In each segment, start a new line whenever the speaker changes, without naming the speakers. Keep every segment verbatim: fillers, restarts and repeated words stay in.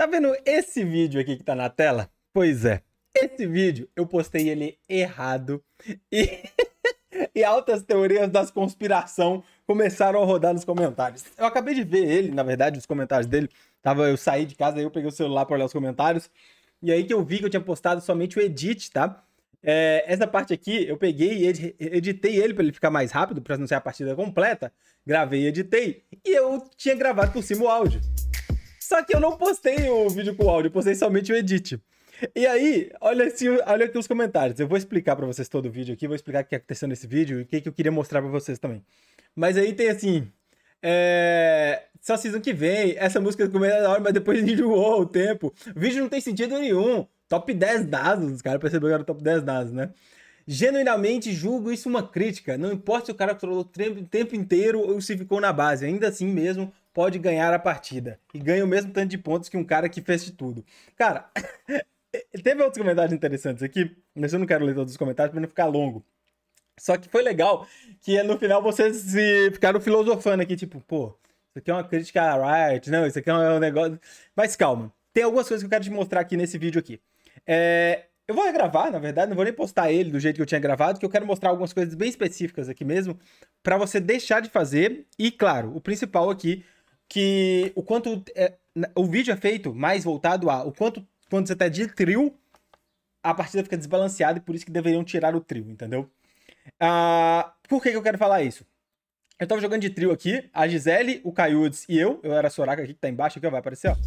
Tá vendo esse vídeo aqui que tá na tela? Pois é, esse vídeo eu postei ele errado e, e altas teorias das conspiração começaram a rodar nos comentários. Eu acabei de ver ele, na verdade, os comentários dele. Tava, eu saí de casa, aí eu peguei o celular pra olhar os comentários. E aí que eu vi que eu tinha postado somente o edit, tá? É, essa parte aqui, eu peguei e ed editei ele pra ele ficar mais rápido, pra não ser a partida completa. Gravei e editei. E eu tinha gravado por cima o áudio. Só que eu não postei o vídeo com o áudio, eu postei somente o edit. E aí, olha, assim, olha aqui os comentários. Eu vou explicar pra vocês todo o vídeo aqui, vou explicar o que aconteceu nesse vídeo e o que, que eu queria mostrar pra vocês também. Mas aí tem assim... É... Só season que vem, essa música começa da hora, mas depois enjoou o tempo. O vídeo não tem sentido nenhum. Top dez dados, os caras perceberam que era top dez dados, né? Genuinamente julgo isso uma crítica. Não importa se o cara trollou o tempo inteiro ou se ficou na base. Ainda assim mesmo, pode ganhar a partida. E ganha o mesmo tanto de pontos que um cara que fez de tudo. Cara, teve outros comentários interessantes aqui. Mas eu não quero ler todos os comentários para não ficar longo. Só que foi legal que no final vocês se ficaram filosofando aqui. Tipo, pô, isso aqui é uma crítica a Riot. Não, isso aqui é um negócio... Mas calma. Tem algumas coisas que eu quero te mostrar aqui nesse vídeo aqui. É... Eu vou regravar, na verdade, não vou nem postar ele do jeito que eu tinha gravado, que eu quero mostrar algumas coisas bem específicas aqui mesmo, pra você deixar de fazer. E, claro, o principal aqui, que o quanto... É, o vídeo é feito mais voltado a o quanto, quando você tá de trio, a partida fica desbalanceada e por isso que deveriam tirar o trio, entendeu? Ah, por que que eu quero falar isso? Eu tava jogando de trio aqui, a Gisele, o Caiudes e eu, eu era a Soraka aqui, que tá embaixo, aqui ó, vai aparecer, ó.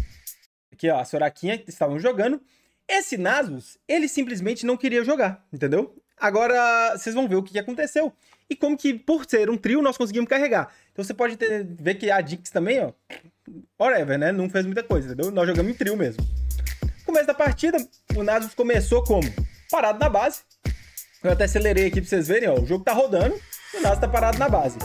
Aqui, ó, a Soraquinha, que estavam jogando. Esse Nasus, ele simplesmente não queria jogar, entendeu? Agora, vocês vão ver o que, que aconteceu. E como que, por ser um trio, nós conseguimos carregar. Então você pode ter, ver que a Jinx também, ó, whatever, né? Não fez muita coisa, entendeu? Nós jogamos em trio mesmo. Começo da partida, o Nasus começou como? Parado na base. Eu até acelerei aqui pra vocês verem, ó. O jogo tá rodando e o Nasus tá parado na base.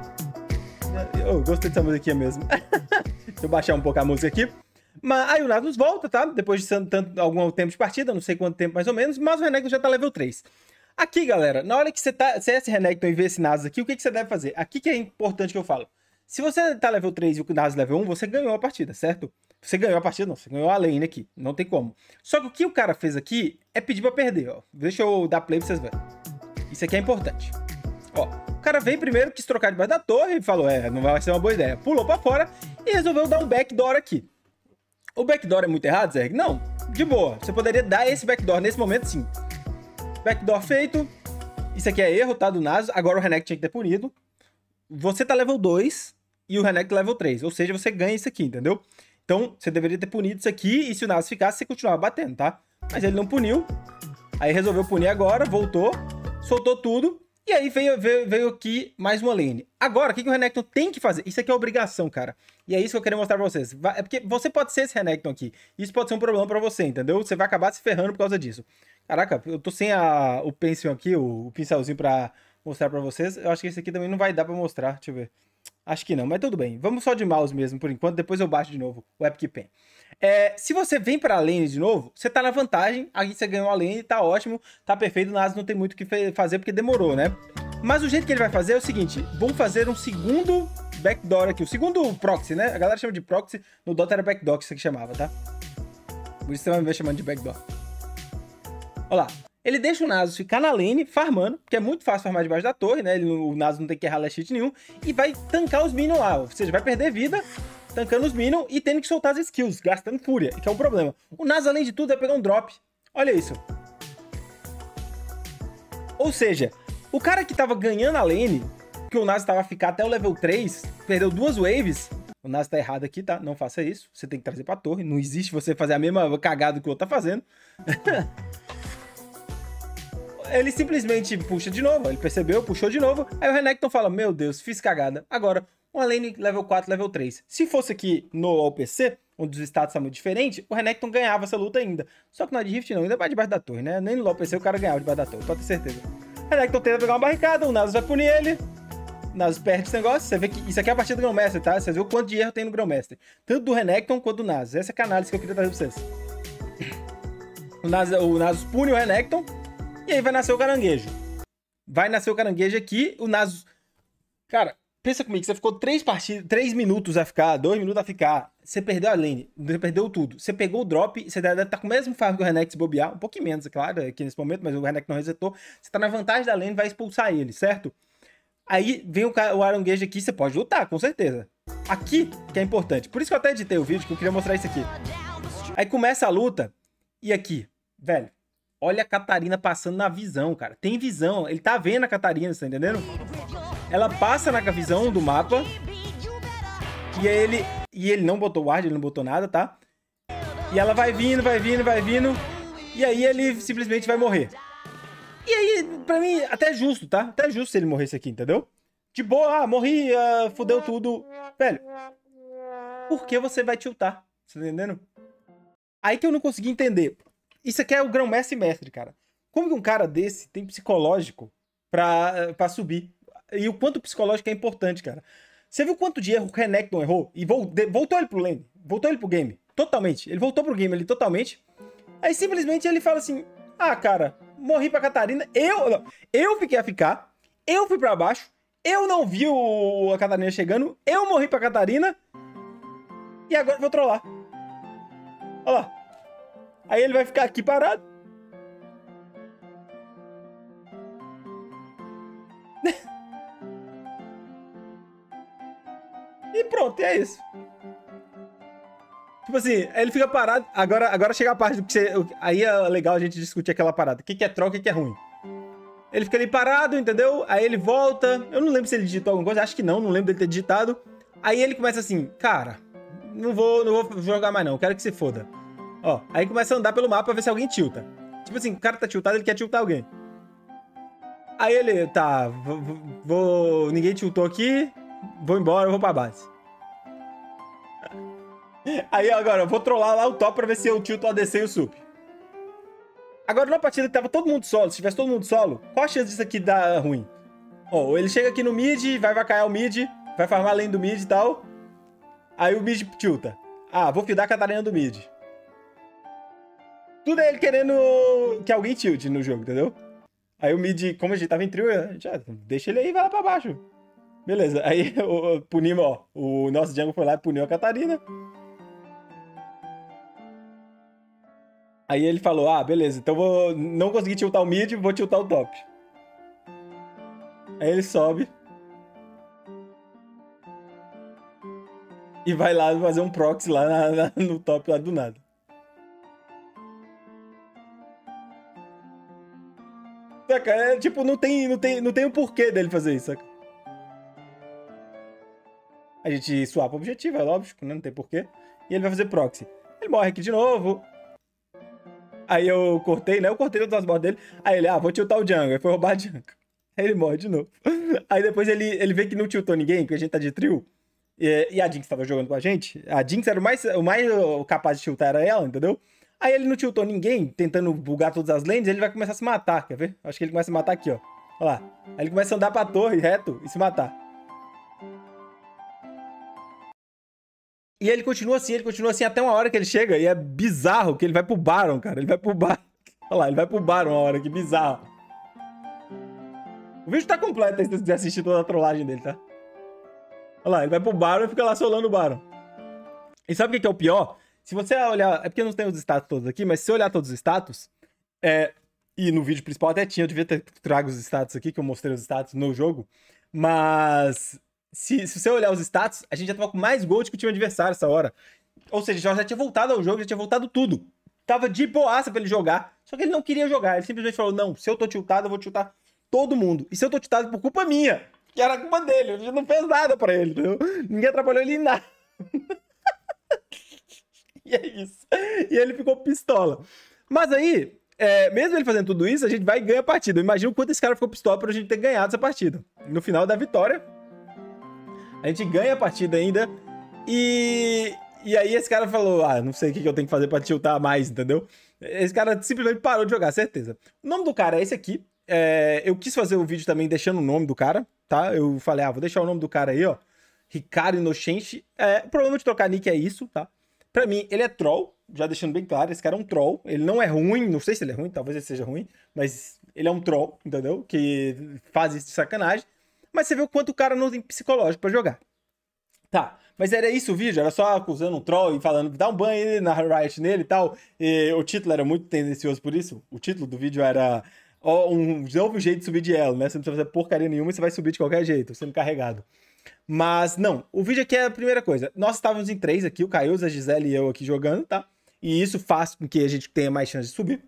Eu gostei dessa musiquinha mesmo. Deixa eu baixar um pouco a música aqui. Mas aí o Nasus volta, tá? Depois de tanto, algum tempo de partida, não sei quanto tempo mais ou menos, mas o Renekton já tá level três. Aqui, galera, na hora que você tá, você é esse Renekton e vê esse Nasus aqui, o que, que você deve fazer? Aqui que é importante que eu falo. Se você tá level três e o Nasus level um, você ganhou a partida, certo? Você ganhou a partida, não, você ganhou a lane aqui, não tem como. Só que o que o cara fez aqui é pedir pra perder, ó. Deixa eu dar play pra vocês verem. Isso aqui é importante. Ó, o cara veio primeiro, quis trocar debaixo da torre e falou, é, não vai ser uma boa ideia. Pulou pra fora e resolveu dar um backdoor aqui. O backdoor é muito errado, Zerg? Não, de boa. Você poderia dar esse backdoor nesse momento, sim. Backdoor feito. Isso aqui é erro, tá? Do Nasus. Agora o Renekton tinha que ter punido. Você tá level dois e o Renekton level três. Ou seja, você ganha isso aqui, entendeu? Então, você deveria ter punido isso aqui e se o Nasus ficasse, você continuava batendo, tá? Mas ele não puniu. Aí resolveu punir agora, voltou, soltou tudo. E aí veio, veio, veio aqui mais uma lane. Agora, o que, que o Renekton tem que fazer? Isso aqui é obrigação, cara. E é isso que eu queria mostrar pra vocês. É porque você pode ser esse Renekton aqui. Isso pode ser um problema pra você, entendeu? Você vai acabar se ferrando por causa disso. Caraca, eu tô sem a, o pencil aqui, o, o pincelzinho pra mostrar pra vocês. Eu acho que esse aqui também não vai dar pra mostrar. Deixa eu ver. Acho que não, mas tudo bem. Vamos só de mouse mesmo, por enquanto. Depois eu baixo de novo o Epic Pen. É, se você vem pra lane de novo, você tá na vantagem. Aqui você ganhou a lane, tá ótimo. Tá perfeito, o Nasus não tem muito o que fazer porque demorou, né? Mas o jeito que ele vai fazer é o seguinte. Vamos fazer um segundo backdoor aqui. O segundo proxy, né? A galera chama de proxy. No Dota era backdoor que isso aqui chamava, tá? Por isso você vai me ver chamando de backdoor. Olha lá. Ele deixa o Nasus ficar na lane, farmando, porque é muito fácil farmar debaixo da torre, né? Ele, o Nasus não tem que errar last hit nenhum. E vai tancar os minions lá. Ou seja, vai perder vida, tancando os minions e tendo que soltar as skills, gastando fúria, que é um problema. O Nasus, além de tudo, vai pegar um drop. Olha isso. Ou seja, o cara que tava ganhando a lane, que o Nasus tava a ficar até o level três, perdeu duas waves. O Nasus tá errado aqui, tá? Não faça isso. Você tem que trazer pra torre. Não existe você fazer a mesma cagada que o outro tá fazendo. Ele simplesmente puxa de novo. Ele percebeu, puxou de novo. Aí o Renekton fala, meu Deus, fiz cagada. Agora, uma lane level quatro, level três. Se fosse aqui no O P C, onde os status são muito diferentes, o Renekton ganhava essa luta ainda. Só que na de Rift não, ainda vai debaixo da torre, né? Nem no O P C o cara ganhava debaixo da torre, pode ter certeza. O Renekton tenta pegar uma barricada, o Nasus vai punir ele. O Nasus perde esse negócio. Você vê que isso aqui é a partida do Grão-Mestre, tá? Você vê o quanto de erro tem no Grão-Mestre. Tanto do Renekton quanto do Nasus. Essa é a análise que eu queria trazer pra vocês. O Nasus, o Nasus pune o Renekton. E aí vai nascer o caranguejo. Vai nascer o caranguejo aqui. O Nasus... Cara, Pensa comigo, você ficou três partidas, três minutos a ficar, dois minutos a ficar. Você perdeu a lane, você perdeu tudo. Você pegou o drop, você deve estar com o mesmo farm que o Renek se bobear, um pouquinho menos, é claro, aqui nesse momento, mas o Renek não resetou. Você tá na vantagem da lane, vai expulsar ele, certo? Aí vem o, o Iron Gage aqui, você pode lutar, com certeza. Aqui que é importante. Por isso que eu até editei o vídeo, que eu queria mostrar isso aqui. Aí começa a luta, e aqui, velho, olha a Catarina passando na visão, cara. Tem visão, ele tá vendo a Catarina, você tá entendendo? Ela passa na visão do mapa. E ele, e ele não botou ward, ele não botou nada, tá? E ela vai vindo, vai vindo, vai vindo. E aí ele simplesmente vai morrer. E aí, pra mim, até justo, tá? Até justo se ele morresse aqui, entendeu? De boa, ah, morri, uh, fudeu tudo. Velho, por que você vai tiltar? Você tá entendendo? Aí que eu não consegui entender. Isso aqui é o grão-mestre mestre, cara. Como que um cara desse tem psicológico pra, pra subir? E o quanto o psicológico é importante, cara. Você viu quanto de erro o Renek não errou? E voltou ele pro lane. Voltou ele pro game. Totalmente. Ele voltou pro game ali totalmente. Aí simplesmente ele fala assim: ah, cara, morri pra Catarina. Eu, eu fiquei a ficar. Eu fui pra baixo. Eu não vi o, a Catarina chegando. Eu morri pra Catarina. E agora eu vou trollar. Olha lá. Aí ele vai ficar aqui parado. E pronto, é isso. Tipo assim, ele fica parado. Agora, agora chega a parte do que você... Aí é legal a gente discutir aquela parada. O que, que é troll, o que, que é ruim. Ele fica ali parado, entendeu? Aí ele volta. Eu não lembro se ele digitou alguma coisa. Acho que não, não lembro dele ter digitado. Aí ele começa assim, cara, não vou, não vou jogar mais não, quero que se foda. Ó, aí começa a andar pelo mapa pra ver se alguém tilta. Tipo assim, o cara tá tiltado, ele quer tiltar alguém. Aí ele, tá, vou, vou ninguém tiltou aqui, vou embora, eu vou pra base. Aí agora, eu vou trollar lá o top pra ver se eu tilto o A D C e o sup. Agora, numa partida que tava todo mundo solo, se tivesse todo mundo solo, qual a chance disso aqui dar ruim? Ó, ele chega aqui no mid, vai vacaiar o mid, vai farmar além do mid e tal. Aí o mid tilta. Ah, vou fidar a Catarina do mid. Tudo é ele querendo que alguém tilte no jogo, entendeu? Aí o mid, como a gente tava em trio, a gente, ah, deixa ele aí e vai lá pra baixo. Beleza, aí o, punimos, ó, o nosso jungle foi lá e puniu a Catarina. Aí ele falou, ah, beleza, então vou não consegui tiltar o mid, vou tiltar o top. Aí ele sobe. E vai lá fazer um proxy lá na, na, no top lá do nada. Saca? É, tipo, não tem, não tem, não tem o porquê dele fazer isso, saca? A gente swapa o objetivo, é lógico, né? Não tem porquê. E ele vai fazer proxy. Ele morre aqui de novo. Aí eu cortei, né? Eu cortei o transporte dele. Aí ele, ah, vou tiltar o jungle. Aí foi roubar a jungle. Aí ele morre de novo. Aí depois ele, ele vê que não tiltou ninguém, porque a gente tá de trio. E, e a Jinx tava jogando com a gente. A Jinx era o mais, o mais capaz de tiltar, era ela, entendeu? Aí ele não tiltou ninguém, tentando bugar todas as lanes, ele vai começar a se matar, quer ver? Acho que ele começa a matar aqui, ó. Olha lá. Aí ele começa a andar pra torre reto e se matar. E ele continua assim, ele continua assim até uma hora que ele chega, e é bizarro que ele vai pro Baron, cara. Ele vai pro Baron. Olha lá, ele vai pro Baron uma hora, que bizarro. O vídeo tá completo aí se você quiser assistir toda a trollagem dele, tá? Olha lá, ele vai pro Baron e fica lá solando o Baron. E sabe o que é o pior? Se você olhar... É porque eu não tenho os status todos aqui, mas se você olhar todos os status... É, e no vídeo principal até tinha, eu devia ter trago os status aqui, que eu mostrei os status no jogo. Mas... Se, se você olhar os status, a gente já tava com mais gold que o time adversário essa hora. Ou seja, já, já tinha voltado ao jogo, já tinha voltado tudo. Tava de boaça pra ele jogar. Só que ele não queria jogar. Ele simplesmente falou, não, se eu tô tiltado, eu vou tiltar todo mundo. E se eu tô tiltado por culpa minha, que era culpa dele, ele não fez nada pra ele, entendeu? Ninguém atrapalhou ele em nada. E é isso. E ele ficou pistola. Mas aí, é, mesmo ele fazendo tudo isso, a gente vai e ganha a partida. Imagina o quanto esse cara ficou pistola pra gente ter ganhado essa partida. No final da vitória, a gente ganha a partida ainda. E, e aí esse cara falou, ah, não sei o que eu tenho que fazer pra tiltar mais, entendeu? Esse cara simplesmente parou de jogar, certeza. O nome do cara é esse aqui. É, eu quis fazer o vídeo também deixando o nome do cara, tá? Eu falei, ah, vou deixar o nome do cara aí, ó. Ricardo Inocente. É, o problema de trocar nick é isso, tá? Pra mim, ele é troll, já deixando bem claro, esse cara é um troll. Ele não é ruim, não sei se ele é ruim, talvez ele seja ruim, mas ele é um troll, entendeu? Que faz isso de sacanagem. mas você vê o quanto o cara não tem psicológico pra jogar. Tá, mas era isso o vídeo? Era só acusando um troll e falando, dá um banho aí na Riot nele e tal. E o título era muito tendencioso por isso. O título do vídeo era ó, um novo jeito de subir de elo, né? Você não precisa fazer porcaria nenhuma e você vai subir de qualquer jeito, sendo carregado. Mas, não, o vídeo aqui é a primeira coisa. Nós estávamos em três aqui, o Caio, a Gisele e eu aqui jogando, tá? E isso faz com que a gente tenha mais chance de subir.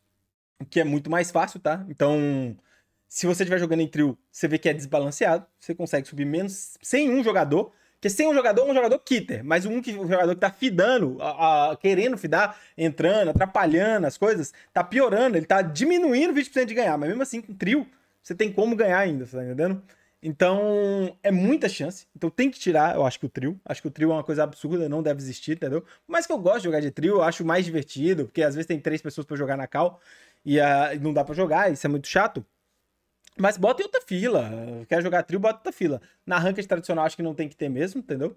O que é muito mais fácil, tá? Então, se você estiver jogando em trio, você vê que é desbalanceado. Você consegue subir menos sem um jogador. Porque sem um jogador, um jogador quitter. Mas um, que, um jogador que tá fidando, a, a, querendo fidar, entrando, atrapalhando as coisas, tá piorando. Ele tá diminuindo vinte por cento de ganhar. Mas mesmo assim, com trio, você tem como ganhar ainda, você tá entendendo? Então, é muita chance. Então tem que tirar, eu acho que o trio. Acho que o trio é uma coisa absurda, não deve existir, entendeu? Mas que eu gosto de jogar de trio, eu acho mais divertido, porque às vezes tem três pessoas pra jogar na cal e uh, não dá pra jogar, isso é muito chato. Mas bota em outra fila. Quer jogar trio, bota em outra fila. Na ranked tradicional, acho que não tem que ter mesmo, entendeu?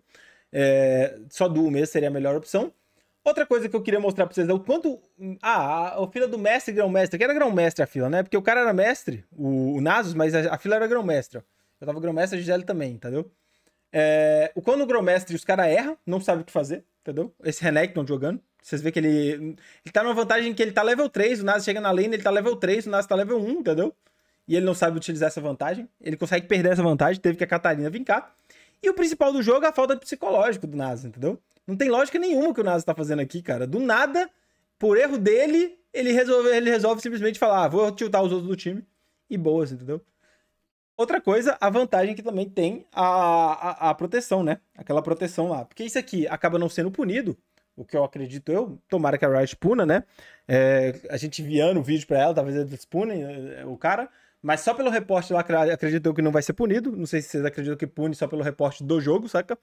É, só duo mesmo seria a melhor opção. Outra coisa que eu queria mostrar pra vocês é o quanto... Ah, a fila do mestre e grão-mestre. Que era grão-mestre a fila, né? Porque o cara era mestre, o, o Nasus, mas a, a fila era grão-mestre, ó. Eu tava grão-mestre, a Gisele também, entendeu? É, o quando o grão-mestre os caras erram, não sabe o que fazer, entendeu? Esse Renekton jogando. Vocês vê que ele... Ele tá numa vantagem que ele tá level três, o Nasus chega na lane, ele tá level três, o Nasus tá level um, entendeu? E ele não sabe utilizar essa vantagem. Ele consegue perder essa vantagem, teve que a Catarina vir cá. E o principal do jogo é a falta de psicológico do Nasus, entendeu? Não tem lógica nenhuma que o Nasus tá fazendo aqui, cara. Do nada, por erro dele, ele resolve, ele resolve simplesmente falar, ah, vou tiltar os outros do time. E boas, entendeu? Outra coisa, a vantagem que também tem a, a, a proteção, né? Aquela proteção lá. Porque isso aqui acaba não sendo punido, o que eu acredito eu, tomara que a Riot puna, né? É, a gente enviando o vídeo pra ela, talvez eles punem o cara, mas só pelo reporte lá, acredito eu que não vai ser punido. Não sei se vocês acreditam que pune só pelo reporte do jogo, saca?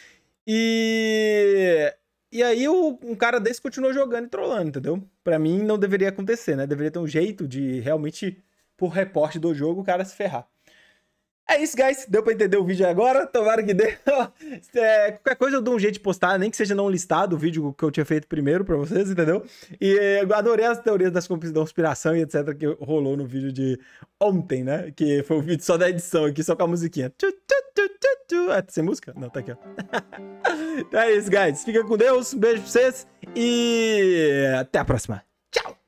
E... E aí o, um cara desse continua jogando e trollando, entendeu? Pra mim não deveria acontecer, né? Deveria ter um jeito de realmente, por reporte do jogo, o cara se ferrar. É isso, guys. Deu pra entender o vídeo agora? Tomara que dê. É, qualquer coisa eu dou um jeito de postar, nem que seja não listado o vídeo que eu tinha feito primeiro pra vocês, entendeu? E eu adorei as teorias das conspiração e etcétera que rolou no vídeo de ontem, né? Que foi o vídeo só da edição aqui, só com a musiquinha. É, sem música? Não, tá aqui, ó. Então é isso, guys. Fica com Deus. Um beijo pra vocês e até a próxima. Tchau!